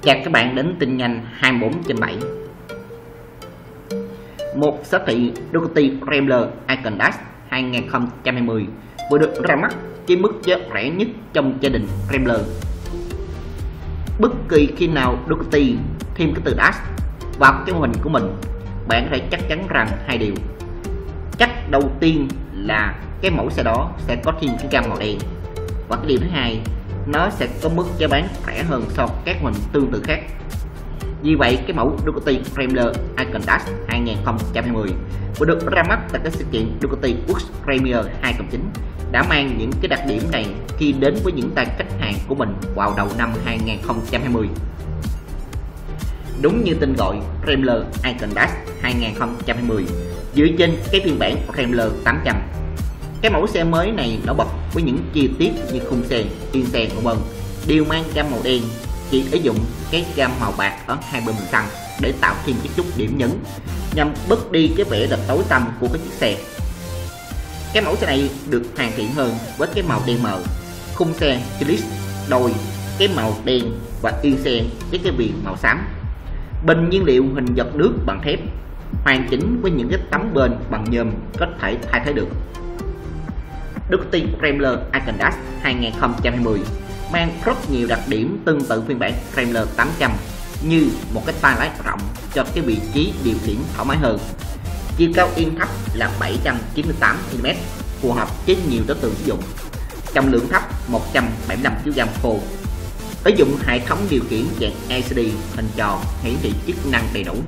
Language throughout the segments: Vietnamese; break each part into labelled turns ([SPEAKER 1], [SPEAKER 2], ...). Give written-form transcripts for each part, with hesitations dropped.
[SPEAKER 1] Chào các bạn đến tin nhanh 24/7. Một siêu thị Ducati Rambler Icon Dash 2020 vừa được ra mắt với mức giá rẻ nhất trong gia đình Rambler. Bất kỳ khi nào Ducati thêm cái từ Dash vào cái mô hình của mình, bạn có thể chắc chắn rằng hai điều. Chắc đầu tiên là cái mẫu xe đó sẽ có thêm cái gam màu đen, và cái điều thứ hai, nó sẽ có mức giá bán rẻ hơn so với các hình tương tự khác. Vì vậy, cái mẫu Ducati Rambler Icon Dash 2020 vừa được ra mắt tại các sự kiện Ducati World Premier 2009 đã mang những cái đặc điểm này khi đến với những tay khách hàng của mình vào đầu năm 2020. Đúng như tên gọi, Rambler Icon Dash 2020 dựa trên cái phiên bản Rambler 800. Cái mẫu xe mới này nổi bật với những chi tiết như khung xe, yên xe v.v. đều mang gam màu đen, chỉ sử dụng cái gam màu bạc ở hai bên bình xăng để tạo thêm cái chút điểm nhấn nhằm bớt đi cái vẻ là tối tăm của cái chiếc xe. Cái mẫu xe này được hoàn thiện hơn với cái màu đen mờ, khung xe Chiliz đôi cái màu đen và yên xe với cái viền màu xám. Bình nhiên liệu hình giọt nước bằng thép, hoàn chỉnh với những cái tấm bền bằng nhôm có thể thay thế được. Ducati Rambler Icon Dash 2020 mang rất nhiều đặc điểm tương tự phiên bản Rambler 800 như một cái tay lái rộng cho cái vị trí điều khiển thoải mái hơn, chiều cao yên thấp là 798 mm phù hợp với nhiều đối tượng sử dụng, trọng lượng thấp 175 kg khô, sử dụng hệ thống điều khiển dạng LCD hình tròn hiển thị chức năng đầy đủ.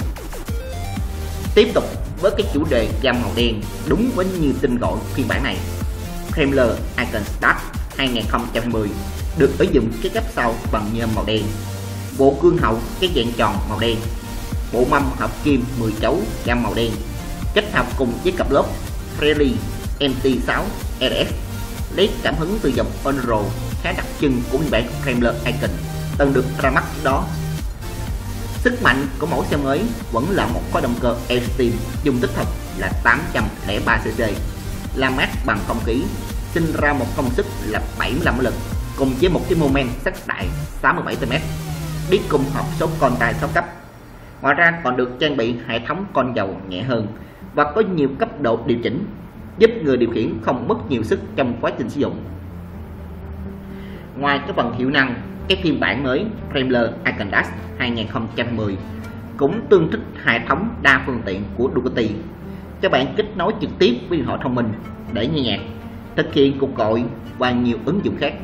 [SPEAKER 1] Tiếp tục với cái chủ đề gam màu đen đúng với như tên gọi phiên bản này, Rambler Icon Dash 2020 được sử dụng cái cáp sau bằng nhôm màu đen, bộ cương hậu cái dạng tròn màu đen, bộ mâm hợp kim 10 chấu gam màu đen, kết hợp cùng với cặp lốp Pirelli MT6 RS lấy cảm hứng từ dòng Onero khá đặc trưng của phiên bản Rambler Icon từng được ra mắt trước đó. Sức mạnh của mẫu xe mới vẫn là một khối động cơ Extreme dung tích thực là 803cc, làm mát bằng không khí, sinh ra một công suất là 75 mã lực cùng với một cái mô men sắc đại 67 Nm, đi cùng hộp số con tay 6 cấp. Ngoài ra còn được trang bị hệ thống con dầu nhẹ hơn và có nhiều cấp độ điều chỉnh, giúp người điều khiển không mất nhiều sức trong quá trình sử dụng. Ngoài cái phần hiệu năng, cái phiên bản mới Rambler Icon Dash 2020 cũng tương thích hệ thống đa phương tiện của Ducati. Các bạn kết nối trực tiếp với điện thoại thông minh để nghe nhạc, thực hiện cuộc gọi và nhiều ứng dụng khác.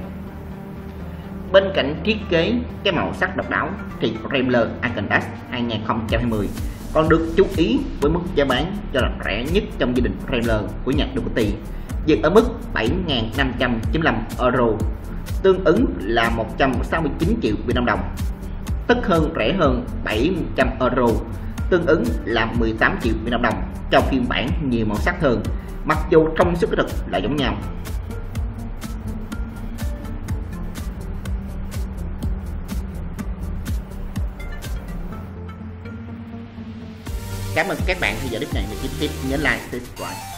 [SPEAKER 1] Bên cạnh thiết kế cái màu sắc độc đáo thì Rambler Icon Dash 2020 còn được chú ý với mức giá bán cho là rẻ nhất trong gia đình Rambler của nhà Ducati, dừng ở mức 7.595 euro, tương ứng là 169 triệu Việt Nam đồng, tức hơn rẻ hơn 700 euro, tương ứng là 18 triệu Việt Nam đồng cho phiên bản nhiều màu sắc hơn, mặc dù trong sức thực là giống nhau. Cảm ơn các bạn theo dõi clip này, và tiếp nhớ like, subscribe.